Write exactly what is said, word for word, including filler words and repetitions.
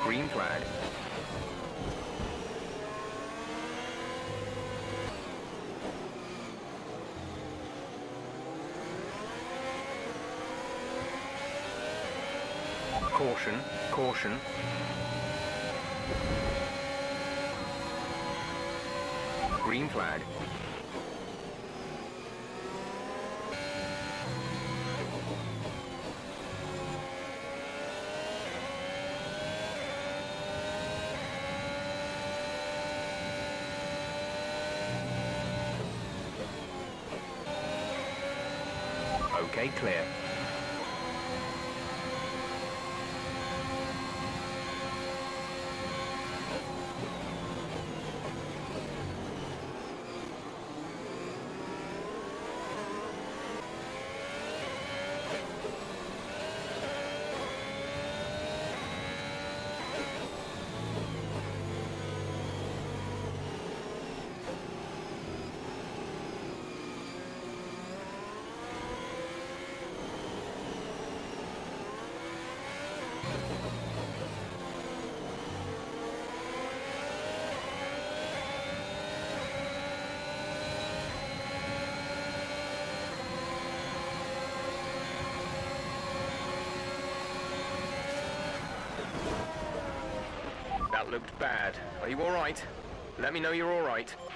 Green flag. Caution, caution. Green flag. Okay, clear. That looked bad. Are you all right? Let me know you're all right.